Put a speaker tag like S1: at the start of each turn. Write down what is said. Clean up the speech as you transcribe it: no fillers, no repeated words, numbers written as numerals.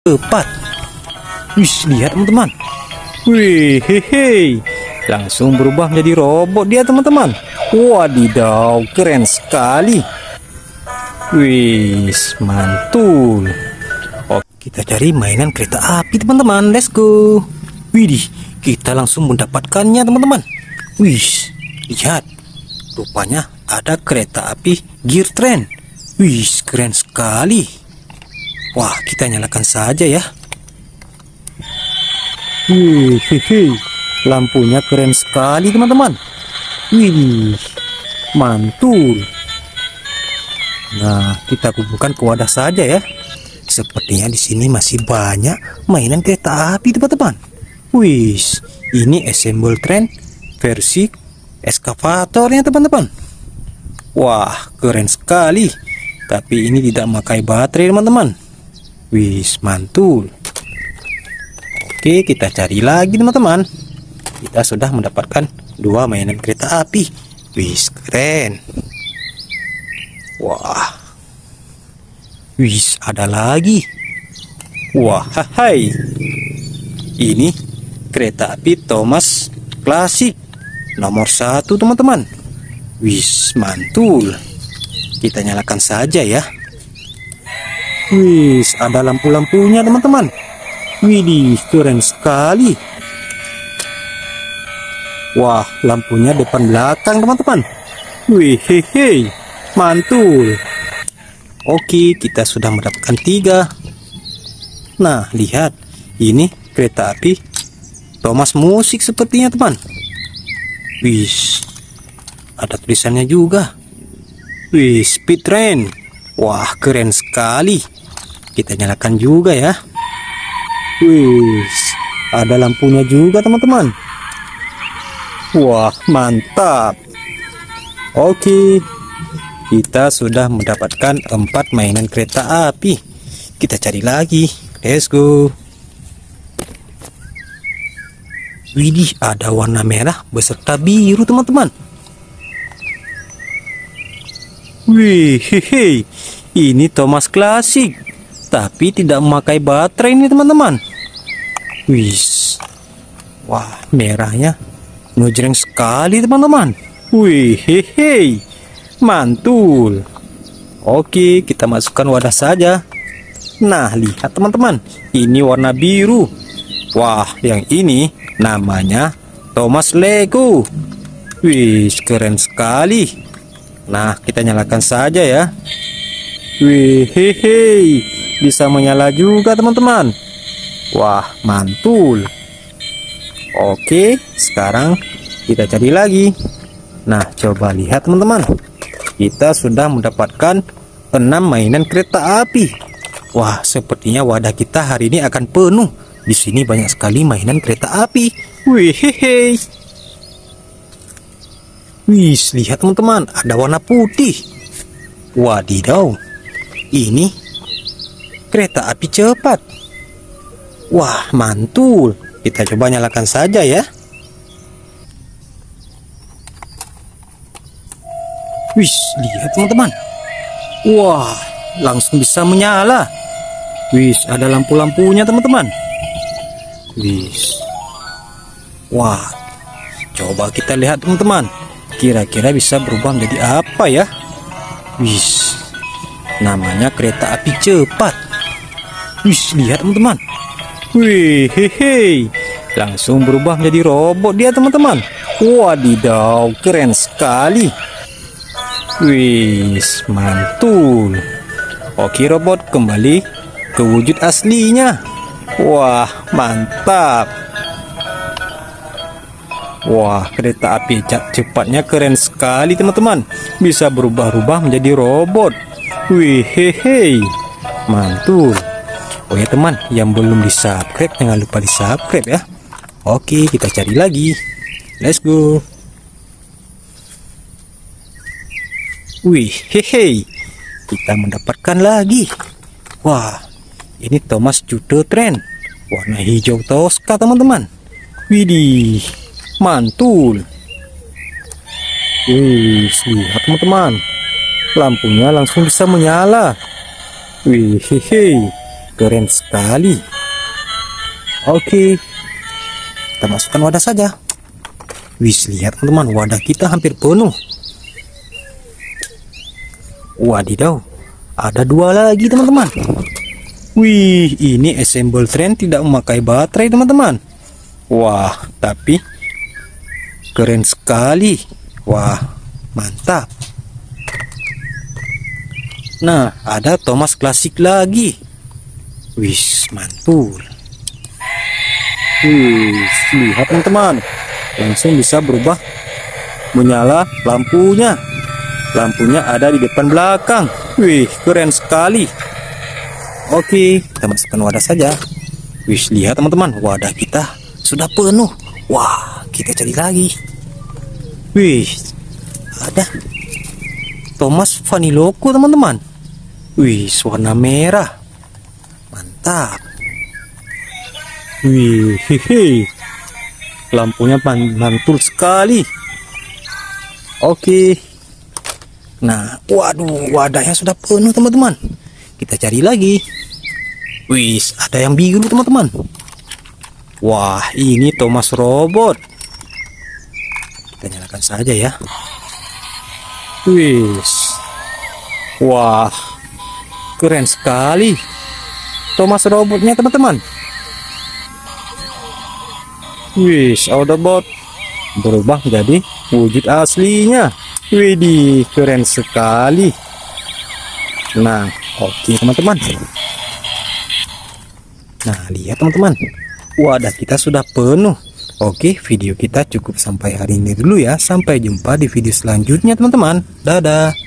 S1: cepat. Wih, lihat teman-teman. Wih, hehe. Langsung berubah menjadi robot dia teman-teman. Wadidaw, keren sekali. Wih, mantul. Oke, kita cari mainan kereta api teman-teman. Let's go. Widih, kita langsung mendapatkannya teman-teman. Wih, lihat. Rupanya ada kereta api gear train. Wih, keren sekali. Wah, kita nyalakan saja ya. Wih, lampunya keren sekali teman-teman. Wih, mantul. Nah, kita kumpulkan ke wadah saja ya. Sepertinya di sini masih banyak mainan kereta api teman-teman. Wih, ini assemble train versi eskavatornya teman-teman. Wah, keren sekali. Tapi ini tidak memakai baterai teman-teman. Wih, mantul. Oke, kita cari lagi teman-teman. Kita sudah mendapatkan 2 mainan kereta api. Wih, keren. Wah. Wih, ada lagi. Wah, hai. Ini kereta api Thomas klasik nomor 1 teman-teman. Wih, mantul. Kita nyalakan saja ya. Wih, ada lampu-lampunya teman-teman. Widih, keren sekali. Wah, lampunya depan belakang teman-teman. Wih, hehe, mantul. Oke, kita sudah mendapatkan 3. Nah, lihat. Ini kereta api Thomas musik sepertinya teman. Wih, ada tulisannya juga. Wih, speed train. Wah, keren sekali. Kita nyalakan juga ya. Wih, ada lampunya juga teman-teman. Wah, mantap. Oke, kita sudah mendapatkan 4 mainan kereta api. Kita cari lagi. Let's go. Widih, ada warna merah beserta biru teman-teman. Wih, hehe. Ini Thomas klasik, tapi tidak memakai baterai ini teman-teman. Wih, wah, merahnya ngejreng sekali teman-teman. Wih, hehe, mantul. Oke, kita masukkan wadah saja. Nah, lihat teman-teman, ini warna biru. Wah, yang ini namanya Thomas Lego. Wih, keren sekali. Nah, kita nyalakan saja ya. Wih, hehe, bisa menyala juga teman-teman. Wah, mantul. Oke, sekarang kita cari lagi. Nah, coba lihat teman-teman. Kita sudah mendapatkan 6 mainan kereta api. Wah, sepertinya wadah kita hari ini akan penuh. Di sini banyak sekali mainan kereta api. Wih, hehe. Wih, lihat teman-teman, ada warna putih. Wadidaw, ini kereta api cepat. Wah, mantul. Kita coba nyalakan saja ya. Wih, lihat teman-teman. Wah, langsung bisa menyala. Wih, ada lampu-lampunya teman-teman. Wih. Wah, coba kita lihat teman-teman. Kira-kira bisa berubah menjadi apa ya? Wih, namanya kereta api cepat. Wih, lihat teman-teman. Wih, hehe, langsung berubah menjadi robot dia teman-teman. Wadidaw, keren sekali. Wih, mantul. Oke, robot kembali ke wujud aslinya. Wah, mantap. Wah, kereta api cepatnya keren sekali teman-teman. Bisa berubah-ubah menjadi robot. Wih, hehe, mantul. Oh ya teman, yang belum di subscribe jangan lupa di subscribe ya. Oke, kita cari lagi. Let's go. Wih, hehe, kita mendapatkan lagi. Wah, ini Thomas Jude Train warna hijau toska teman-teman. Widih, mantul. Wih, lihat teman-teman, lampunya langsung bisa menyala. Wih, hehe, keren sekali. Oke, kita masukkan wadah saja. Wis, lihat teman-teman, wadah kita hampir penuh. Wadidaw, ada 2 lagi teman-teman. Wih, ini assemble train tidak memakai baterai teman-teman. Wah, tapi keren sekali. Wah, mantap. Nah, ada Thomas klasik lagi. Wis, mantul. Wih, lihat teman-teman, langsung bisa berubah menyala lampunya. Lampunya ada di depan belakang. Wih, keren sekali. Oke, kita masukkan wadah saja. Wih, lihat teman-teman, wadah kita sudah penuh. Wah, kita cari lagi. Wih, ada Thomas Vanilloco teman-teman. Wih, warna merah. Mantap. Wih, hehe. Lampunya mantul sekali. Oke. Nah, waduh, wadahnya sudah penuh teman-teman. Kita cari lagi. Wih, ada yang biru teman-teman. Wah, ini Thomas Robot. Kita nyalakan saja ya. Wih. Wah, keren sekali Thomas Robotnya teman-teman. Wih, Autobot berubah jadi wujud aslinya. Widih, keren sekali. Nah, oke teman-teman. Nah, lihat teman-teman, wadah kita sudah penuh. Oke, video kita cukup sampai hari ini dulu ya. Sampai jumpa di video selanjutnya teman-teman. Dadah.